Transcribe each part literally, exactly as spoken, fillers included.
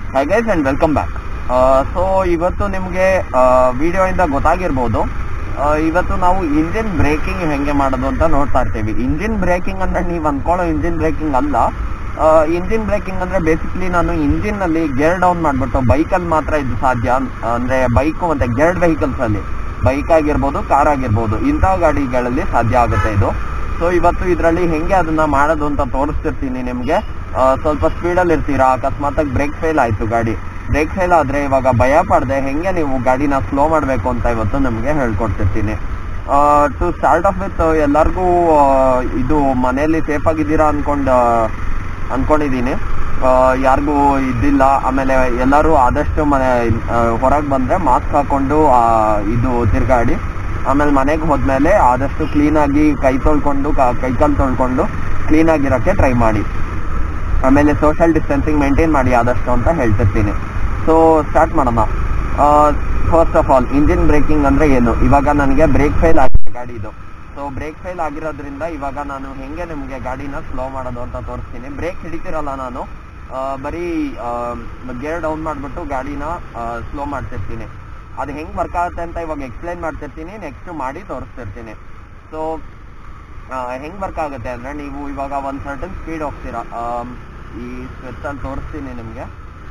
High guys and welcome back. So ಇವತ್ತು ನಿಮಗೆ video ಇಂದ ಗೊತ್ತಾಗಿರ್ಬೋದು, ಇವತ್ತು ನಾವು ಇಂಜಿನ್ ಬ್ರೇಕಿಂಗ್ ಹೆಂಗೆ ಮಾಡೋದು ಅಂತ ನೋಡ್ತಾ ಇರ್ತೀವಿ. ಇಂಜಿನ್ ಬ್ರೇಕಿಂಗ್ ಅಂದ್ರೆ ನೀವು ಅನ್ಕೊಳ್ಳೋ ಇಂಜಿನ್ ಬ್ರೇಕಿಂಗ್ ಅಲ್ಲ. ಇಂಜಿನ್ ಬ್ರೇಕಿಂಗ್ ಅಂದ್ರೆ ಬೇಸಿಕಲಿ ನಾನು ಇಂಜಿನ್ ಅಲ್ಲಿ ಗೇರ್ ಡೌನ್ ಮಾಡ್ಬಿಟ್ಟು ಬೈಕಲ್ಲಿ ಮಾತ್ರ ಇದು ಸಾಧ್ಯ. ಅಂದ್ರೆ ಬೈಕ್ ಮತ್ತೆ ಗೇರ್ಡ್ ವೆಹಿಕಲ್ಸ್ ಅಲ್ಲಿ, ಬೈಕ್ ಆಗಿರ್ಬೋದು, ಕಾರ್ ಆಗಿರ್ಬೋದು, ಇಂತಹ ಗಾಡಿಗಳಲ್ಲಿ ಸಾಧ್ಯ ಆಗುತ್ತೆ ಇದು. ಸೊ ಇವತ್ತು ಇದರಲ್ಲಿ ಹೆಂಗೆ ಅದನ್ನ ಮಾಡೋದು ಅಂತ ತೋರಿಸ್ತಿರ್ತೀನಿ ನಿಮ್ಗೆ. ಸ್ವಲ್ಪ ಸ್ಪೀಡಲ್ಲಿ ಇರ್ತೀರಾ, ಅಕಸ್ಮಾತ್ ಬ್ರೇಕ್ ಫೇಲ್ ಆಯ್ತು, ಗಾಡಿ ಬ್ರೇಕ್ ಫೇಲ್ ಆದ್ರೆ ಇವಾಗ ಭಯ ಪಡದೆ ಹೆಂಗೆ ನೀವು ಗಾಡಿನ ಸ್ಲೋ ಮಾಡಬೇಕು ಅಂತ ಇವತ್ತು ನಿಮ್ಗೆ ಹೇಳ್ಕೊಡ್ತಿರ್ತೀನಿ. ಟು ಸ್ಟಾರ್ಟ್ ಆಫ್ ವಿತ್, ಎಲ್ಲರಿಗೂ ಇದು ಮನೆಯಲ್ಲಿ ಸೇಫ್ ಆಗಿದ್ದೀರಾ ಅನ್ಕೊಂಡು ಅನ್ಕೊಂಡಿದ್ದೀನಿ. ಯಾರಿಗೂ ಇದ್ದಿಲ್ಲ. ಆಮೇಲೆ ಎಲ್ಲರೂ ಆದಷ್ಟು ಮನೆ ಹೊರಗೆ ಬಂದ್ರೆ ಮಾಸ್ಕ್ ಹಾಕೊಂಡು ಇದು ತಿರ್ಗಾಡಿ. ಆಮೇಲೆ ಮನೆಗೆ ಹೋದ್ಮೇಲೆ ಆದಷ್ಟು ಕ್ಲೀನಾಗಿ ಕೈ ತೊಳ್ಕೊಂಡು ಕೈಕಾಲು ತೊಳ್ಕೊಂಡು ಕ್ಲೀನಾಗಿರೋಕ್ಕೆ ಟ್ರೈ ಮಾಡಿ. ಆಮೇಲೆ ಸೋಷಿಯಲ್ ಡಿಸ್ಟೆನ್ಸಿಂಗ್ ಮೇಂಟೈನ್ ಮಾಡಿ ಆದಷ್ಟು ಅಂತ ಹೇಳ್ತಿರ್ತೀನಿ. ಸೊ ಸ್ಟಾರ್ಟ್ ಮಾಡೋಣ. First of all, engine braking ಅಂದ್ರೆ ಏನು? ಇವಾಗ ನನಗೆ ಬ್ರೇಕ್ ಫೇಲ್ ಆಗಿದೆ ಗಾಡಿದು. ಸೊ ಬ್ರೇಕ್ ಫೇಲ್ ಆಗಿರೋದ್ರಿಂದ ಇವಾಗ ನಾನು ಹೆಂಗೆ ನಿಮಗೆ ಗಾಡಿನ ಸ್ಲೋ ಮಾಡೋದು ಅಂತ ತೋರಿಸ್ತೀನಿ. ಬ್ರೇಕ್ ಹಿಡಿತಿರಲ್ಲ, ನಾನು ಬರೀ ಗೇರ್ ಡೌನ್ ಮಾಡಿಬಿಟ್ಟು ಗಾಡಿನ ಸ್ಲೋ ಮಾಡ್ತಿರ್ತೀನಿ. ಅದು ಹೆಂಗೆ ವರ್ಕ್ ಆಗುತ್ತೆ ಅಂತ ಇವಾಗ ಎಕ್ಸ್ಪ್ಲೈನ್ ಮಾಡ್ತಿರ್ತೀನಿ, ನೆಕ್ಸ್ಟ್ ಮಾಡಿ ತೋರಿಸ್ತಿರ್ತೀನಿ. ಸೊ ಹೆಂಗೆ ವರ್ಕ್ ಆಗುತ್ತೆ ಅಂದರೆ, ನೀವು ಇವಾಗ ಒಂದು ಸರ್ಟನ್ ಸ್ಪೀಡ್ ಹೋಗ್ತೀರಾ. ಈ ಸ್ಪೆಟ್ಸಲ್ಲಿ ತೋರಿಸ್ತೀನಿ ನಿಮಗೆ.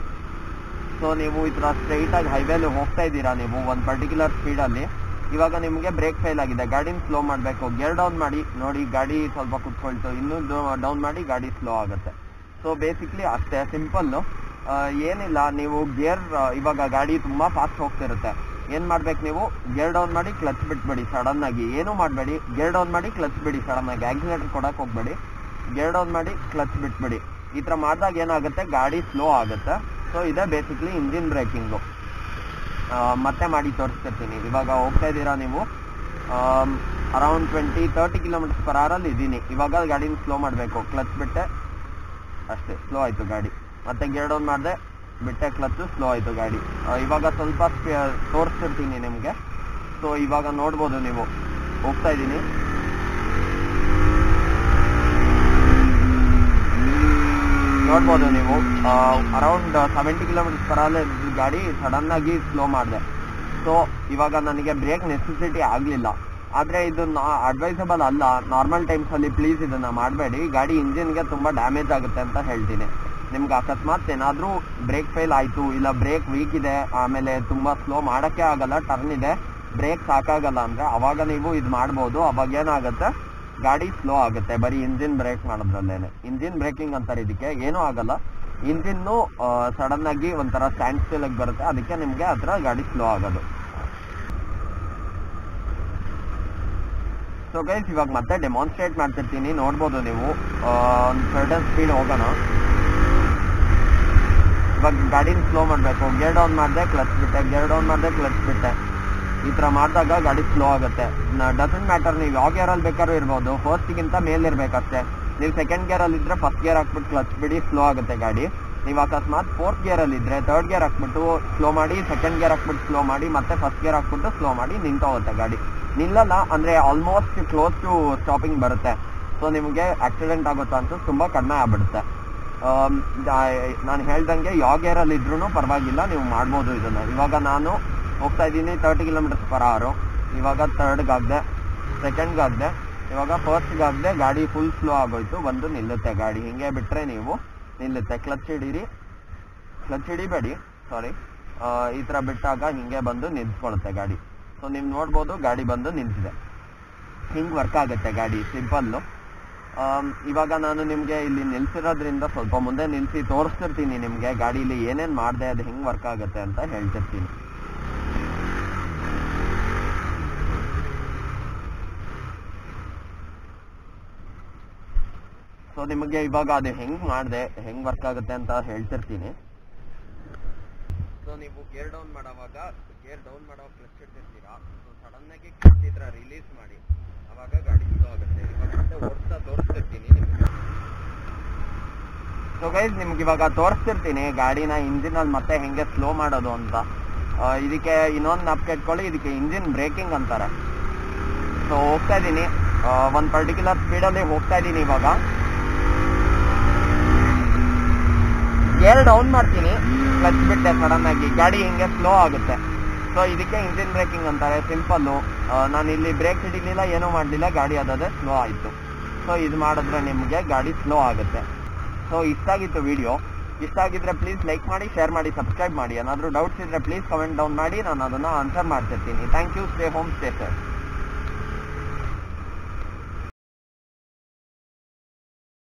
ಸೊ ನೀವು ಈ ಥರ ಸ್ಟ್ರೈಟಾಗಿ ಹೈವೇಲಿ ಹೋಗ್ತಾ ಇದ್ದೀರಾ ನೀವು ಒಂದು ಪರ್ಟಿಕ್ಯುಲರ್ ಸ್ಪೀಡಲ್ಲಿ. ಇವಾಗ ನಿಮಗೆ ಬ್ರೇಕ್ ಫೇಲ್ ಆಗಿದೆ, ಗಾಡಿನ ಸ್ಲೋ ಮಾಡಬೇಕು. ಗೇರ್ ಡೌನ್ ಮಾಡಿ ನೋಡಿ, ಗಾಡಿ ಸ್ವಲ್ಪ ಕುತ್ಕೊಳ್ತು, ಇನ್ನೂ ಡೌನ್ ಮಾಡಿ ಗಾಡಿ ಸ್ಲೋ ಆಗುತ್ತೆ. ಸೊ ಬೇಸಿಕ್ಲಿ ಅಷ್ಟೇ ಸಿಂಪಲ್ಲು, ಏನಿಲ್ಲ. ನೀವು ಗೇರ್, ಇವಾಗ ಗಾಡಿ ತುಂಬ ಫಾಸ್ಟ್ ಹೋಗ್ತಿರುತ್ತೆ, ಏನು ಮಾಡ್ಬೇಕು ನೀವು? ಗೇರ್ ಡೌನ್ ಮಾಡಿ ಕ್ಲಚ್ ಬಿಟ್ಬೇಡಿ ಸಡನ್ನಾಗಿ, ಏನೂ ಮಾಡಬೇಡಿ. ಗೇರ್ ಡೌನ್ ಮಾಡಿ ಕ್ಲಚ್ ಬಿಡಿ ಸಡನ್ನಾಗಿ, ಆಕ್ಸಿಲೇಟರ್ ಕೊಡಕ್ಕೆ ಹೋಗ್ಬೇಡಿ. ಗೇರ್ ಡೌನ್ ಮಾಡಿ ಕ್ಲಚ್ ಬಿಟ್ಬಿಡಿ. ಈ ಥರ ಮಾಡಿದಾಗ ಏನಾಗುತ್ತೆ, ಗಾಡಿ ಸ್ಲೋ ಆಗುತ್ತೆ. ಸೊ ಇದೇ ಬೇಸಿಕ್ಲಿ ಇಂಜಿನ್ ಬ್ರೇಕಿಂಗು. ಮತ್ತೆ ಮಾಡಿ ತೋರಿಸ್ತಿರ್ತೀನಿ. ಇವಾಗ ಹೋಗ್ತಾ ಇದ್ದೀರಾ ನೀವು, around twenty thirty kilometres per ಅವರಲ್ಲಿ ಇದ್ದೀನಿ. ಇವಾಗ ಗಾಡಿನ ಸ್ಲೋ ಮಾಡಬೇಕು, ಕ್ಲಚ್ ಬಿಟ್ಟೆ ಅಷ್ಟೇ, ಸ್ಲೋ ಆಯಿತು ಗಾಡಿ. ಮತ್ತೆ ಗೇರ್ ಡೌನ್ ಮಾಡಿದೆ, ಬಿಟ್ಟೆ ಕ್ಲಚ್ಚು, ಸ್ಲೋ ಆಯಿತು ಗಾಡಿ. ಇವಾಗ ಸ್ವಲ್ಪ ತೋರಿಸ್ತಿರ್ತೀನಿ ನಿಮಗೆ. ಸೊ ಇವಾಗ ನೋಡ್ಬೋದು ನೀವು, ಹೋಗ್ತಾ ಇದ್ದೀನಿ. ನೋಡ್ಬೋದು ನೀವು, around seventy kilometres per hour ಗಾಡಿ ಸಡನ್ನಾಗಿ ಸ್ಲೋ ಮಾಡಿದೆ. ಸೊ ಇವಾಗ ನನಗೆ ಬ್ರೇಕ್ ನೆಸೆಸಿಟಿ ಆಗಲಿಲ್ಲ. ಆದರೆ ಇದು ಅಡ್ವೈಸಬಲ್ ಅಲ್ಲ. ನಾರ್ಮಲ್ ಟೈಮ್ಸಲ್ಲಿ ಪ್ಲೀಸ್ ಇದನ್ನು ಮಾಡಬೇಡಿ, ಗಾಡಿ ಇಂಜಿನ್ಗೆ ತುಂಬ ಡ್ಯಾಮೇಜ್ ಆಗುತ್ತೆ ಅಂತ ಹೇಳ್ತೀನಿ. ನಿಮ್ಗೆ ಅಕಸ್ಮಾತ್ ಏನಾದರೂ ಬ್ರೇಕ್ ಫೇಲ್ ಆಯಿತು, ಇಲ್ಲ ಬ್ರೇಕ್ ವೀಕ್ ಇದೆ, ಆಮೇಲೆ ತುಂಬ ಸ್ಲೋ ಮಾಡೋಕ್ಕೆ ಆಗಲ್ಲ, ಟರ್ನ್ ಇದೆ, ಬ್ರೇಕ್ ಸಾಕಾಗಲ್ಲ ಅಂದರೆ ಅವಾಗ ನೀವು ಇದು ಮಾಡ್ಬೋದು. ಅವಾಗ ಏನಾಗುತ್ತೆ, ಗಾಡಿ ಸ್ಲೋ ಆಗುತ್ತೆ ಬರೀ ಇಂಜಿನ್ ಬ್ರೇಕ್ ಮಾಡೋದ್ರಲ್ಲೇನೆ. ಇಂಜಿನ್ ಬ್ರೇಕಿಂಗ್ ಅಂತಾರೆ ಇದಕ್ಕೆ, ಏನೂ ಆಗಲ್ಲ. ಇಂಜಿನ್ನು ಸಡನ್ನಾಗಿ ಒಂಥರ ಸ್ಟ್ಯಾಂಡ್ ಸ್ಟಿಲ್ಗೆ ಬರುತ್ತೆ, ಅದಕ್ಕೆ ನಿಮಗೆ ಆ ಥರ ಗಾಡಿ ಸ್ಲೋ ಆಗೋದು. ಸೊ ಗೈಸ್, ಇವಾಗ ಮತ್ತೆ ಡೆಮಾನ್ಸ್ಟ್ರೇಟ್ ಮಾಡ್ತಿರ್ತೀನಿ, ನೋಡ್ಬೋದು ನೀವು. ಒಂದು ಸರ್ಟನ್ ಸ್ಪೀಡ್ ಹೋಗೋಣ. ಇವಾಗ ಗಾಡಿನ ಸ್ಲೋ ಮಾಡಬೇಕು. ಗೇರ್ ಡೌನ್ ಮಾಡಿದೆ, ಕ್ಲಚ್ ಬಿಟ್ಟೆ, ಗೇರ್ ಡೌನ್ ಮಾಡಿದೆ, ಕ್ಲಚ್ ಬಿಟ್ಟೆ. ಈ ಥರ ಮಾಡಿದಾಗ ಗಾಡಿ ಸ್ಲೋ ಆಗುತ್ತೆ. ಡಸಂಟ್ ಮ್ಯಾಟರ್, ನೀವು ಯಾವ ಗೇರಲ್ಲಿ ಬೇಕಾದ್ರೂ ಇರ್ಬೋದು, ಫಸ್ಟಿಗಿಂತ ಮೇಲಿರ್ಬೇಕಷ್ಟೇ. ನೀವು ಸೆಕೆಂಡ್ ಗೇರಲ್ಲಿ ಇದ್ದರೆ ಫಸ್ಟ್ ಗೇರ್ ಹಾಕ್ಬಿಟ್ಟು ಕ್ಲಚ್ ಬಿಡಿ, ಸ್ಲೋ ಆಗುತ್ತೆ ಗಾಡಿ. ನೀವು ಅಕಸ್ಮಾತ್ ಫೋರ್ತ್ ಗೇರಲ್ಲಿ ಇದ್ದರೆ ಥರ್ಡ್ ಗೇರ್ ಹಾಕ್ಬಿಟ್ಟು ಸ್ಲೋ ಮಾಡಿ, ಸೆಕೆಂಡ್ ಗೇರ್ ಹಾಕ್ಬಿಟ್ಟು ಸ್ಲೋ ಮಾಡಿ, ಮತ್ತೆ ಫಸ್ಟ್ ಗೇರ್ ಹಾಕ್ಬಿಟ್ಟು ಸ್ಲೋ ಮಾಡಿ, ನಿಂತೋಗುತ್ತೆ ಗಾಡಿ. ನಿಲ್ಲಲ್ಲ ಅಂದರೆ ಆಲ್ಮೋಸ್ಟ್ ಕ್ಲೋಸ್ ಟು ಸ್ಟಾಪಿಂಗ್ ಬರುತ್ತೆ. ಸೊ ನಿಮಗೆ ಆಕ್ಸಿಡೆಂಟ್ ಆಗೋ ಚಾನ್ಸಸ್ ತುಂಬ ಕಡಿಮೆ ಆಗ್ಬಿಡುತ್ತೆ. ನಾನು ಹೇಳ್ದಂಗೆ ಯಾವ ಗೇರಲ್ಲಿ ಇದ್ರೂ ಪರವಾಗಿಲ್ಲ, ನೀವು ಮಾಡ್ಬೋದು ಇದನ್ನು. ಇವಾಗ ನಾನು ಹೋಗ್ತಾ ಇದ್ದೀನಿ ತರ್ಟಿ ಕಿಲೋಮೀಟರ್ಸ್ ಪರ್ ಅವರು. ಇವಾಗ ಥರ್ಡ್ಗಾಗದೆ, ಸೆಕೆಂಡ್ಗಾಗದೆ, ಇವಾಗ ಫಸ್ಟ್ಗಾಗದೆ, ಗಾಡಿ ಫುಲ್ ಸ್ಲೋ ಆಗೋಯ್ತು, ಬಂದು ನಿಲ್ಲುತ್ತೆ ಗಾಡಿ. ಹಿಂಗೆ ಬಿಟ್ಟರೆ ನೀವು ನಿಲ್ಲುತ್ತೆ. ಕ್ಲಚ್ ಹಿಡೀರಿ, ಕ್ಲಚ್ ಹಿಡಿಬೇಡಿ, ಸಾರಿ. ಈ ಥರ ಬಿಟ್ಟಾಗ ಹಿಂಗೆ ಬಂದು ನಿಲ್ಸ್ಕೊಳುತ್ತೆ ಗಾಡಿ. ಸೊ ನೀವು ನೋಡ್ಬೋದು, ಗಾಡಿ ಬಂದು ನಿಂತಿದೆ. ಹಿಂಗೆ ವರ್ಕ್ ಆಗುತ್ತೆ ಗಾಡಿ, ಸಿಂಪಲ್ಲು. ಇವಾಗ ನಾನು ನಿಮಗೆ ಇಲ್ಲಿ ನಿಲ್ಸಿರೋದ್ರಿಂದ ಸ್ವಲ್ಪ ಮುಂದೆ ನಿಲ್ಲಿಸಿ ತೋರಿಸ್ತಿರ್ತೀನಿ ನಿಮಗೆ, ಗಾಡೀಲಿ ಏನೇನು ಮಾಡಿದೆ, ಅದು ಹೆಂಗೆ ವರ್ಕ್ ಆಗುತ್ತೆ ಅಂತ ಹೇಳ್ತಿರ್ತೀನಿ. ಸೊ ನಿಮಗೆ ಇವಾಗ ಅದು ಹೆಂಗೆ ಮಾಡಿದೆ, ಹೆಂಗೆ ವರ್ಕ್ ಆಗುತ್ತೆ ಅಂತ ಹೇಳ್ತಿರ್ತೀನಿ. ಸೊ ನೀವು ಗೇರ್ ಡೌನ್ ಮಾಡೋವಾಗ ಗೇರ್ ಡೌನ್ ಮಾಡೋ ಕ್ಲಚ್ ಇಡ್ತಿರ್ತೀರಾ. ಸೊ ಸಡನ್ನಾಗಿ ಕ್ಲಚ್ ಈ ಥರ ರಿಲೀಸ್ ಮಾಡಿ, ಆವಾಗ ಗಾಡಿ ಸ್ಲೋ ಆಗುತ್ತೆ. ಇವಾಗ ಮತ್ತೆ ಓಡಿಸ್ತಾ ತೋರಿಸ್ತಿರ್ತೀನಿ ನಿಮಗೆ. ಸೊ ಗೈಸ್, ನಿಮ್ಗೆ ಇವಾಗ ತೋರಿಸ್ತಿರ್ತೀನಿ ಗಾಡಿನ ಇಂಜಿನಲ್ಲಿ ಮತ್ತೆ ಹೆಂಗೆ ಸ್ಲೋ ಮಾಡೋದು ಅಂತ. ಇದಕ್ಕೆ ಇನ್ನೊಂದು ನಾಪ್ಕೆ ಇಟ್ಕೊಳ್ಳಿ, ಇದಕ್ಕೆ ಇಂಜಿನ್ ಬ್ರೇಕಿಂಗ್ ಅಂತಾರೆ. ಸೊ ಹೋಗ್ತಾ ಇದ್ದೀನಿ, ಒಂದು ಪರ್ಟಿಕ್ಯುಲರ್ ಸ್ಪೀಡಲ್ಲಿ ಹೋಗ್ತಾ ಇದ್ದೀನಿ. ಇವಾಗ ಗೇರ್ ಡೌನ್ ಮಾಡ್ತೀನಿ, ಕ್ಲಚ್ ಬಿಟ್ಟೆ ಸಡನ್ ಆಗಿ, ಗಾಡಿ ಹಿಂಗೆ ಸ್ಲೋ ಆಗುತ್ತೆ. ಸೊ ಇದಕ್ಕೆ ಇಂಜಿನ್ ಬ್ರೇಕಿಂಗ್ ಅಂತಾರೆ, ಸಿಂಪಲ್ಲು. ನಾನು ಇಲ್ಲಿ ಬ್ರೇಕ್ ಹಿಡಿಲಿಲ್ಲ, ಏನೂ ಮಾಡಲಿಲ್ಲ, ಗಾಡಿ ಅದಾದ್ರೆ ಸ್ಲೋ ಆಯಿತು. ಸೊ ಇದು ಮಾಡಿದ್ರೆ ನಿಮಗೆ ಗಾಡಿ ಸ್ಲೋ ಆಗುತ್ತೆ. ಸೊ ಇಷ್ಟ ಆಗಿತ್ತು ವಿಡಿಯೋ. ಇಷ್ಟ ಆಗಿದ್ರೆ ಪ್ಲೀಸ್ ಲೈಕ್ ಮಾಡಿ, ಶೇರ್ ಮಾಡಿ, ಸಬ್ಸ್ಕ್ರೈಬ್ ಮಾಡಿ. ಏನಾದರೂ ಡೌಟ್ಸ್ ಇದ್ದರೆ ಪ್ಲೀಸ್ ಕಮೆಂಟ್ ಡೌನ್ ಮಾಡಿ, ನಾನು ಅದನ್ನು ಆನ್ಸರ್ ಮಾಡ್ತಿರ್ತೀನಿ. Thank you. Stay home, stay safe.